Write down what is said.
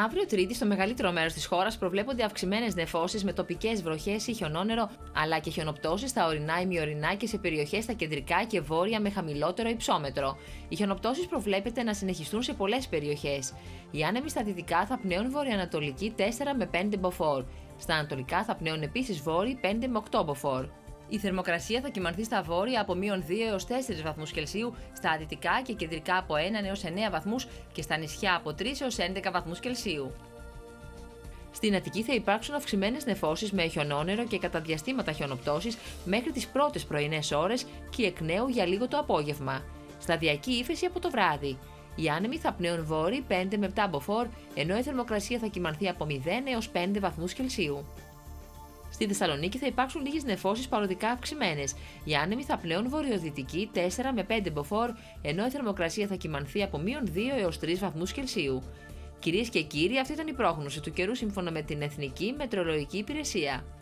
Αύριο Τρίτη, στο μεγαλύτερο μέρος της χώρας προβλέπονται αυξημένες νεφώσεις με τοπικές βροχές ή χιονόνερο, αλλά και χιονοπτώσεις στα ορεινά, ημιορεινά και σε περιοχές στα κεντρικά και βόρεια με χαμηλότερο υψόμετρο. Οι χιονοπτώσεις προβλέπεται να συνεχιστούν σε πολλές περιοχές. Οι άνεμοι στα δυτικά θα πνέουν βορειοανατολική 4 με 5 μποφόρ. Στα ανατολικά θα πνέουν επίσης βόρειοι 5 με 8 μποφόρ. Η θερμοκρασία θα κυμανθεί στα βόρεια από -2 έως 4 βαθμούς Κελσίου, στα δυτικά και κεντρικά από 1 έως 9 βαθμούς και στα νησιά από 3 έως 11 βαθμούς Κελσίου. Στην Αττική θα υπάρξουν αυξημένες νεφώσεις με χιονόνερο και κατά διαστήματα χιονοπτώσεις μέχρι τις πρώτες πρωινές ώρες και εκ νέου για λίγο το απόγευμα. Σταδιακή ύφεση από το βράδυ. Οι άνεμοι θα πνέουν βόρειοι 5 με 7 μποφόρ, ενώ η θερμοκρασία θα κυμανθεί από 0 έως 5 βαθμούς Κελσίου. Στη Θεσσαλονίκη θα υπάρξουν λίγες νεφώσεις παροδικά αυξημένες. Οι άνεμοι θα πνέουν βορειοδυτική 4 με 5 μποφόρ, ενώ η θερμοκρασία θα κυμανθεί από -2 έως 3 βαθμούς Κελσίου. Κυρίες και κύριοι, αυτή ήταν η πρόγνωση του καιρού σύμφωνα με την Εθνική Μετεωρολογική Υπηρεσία.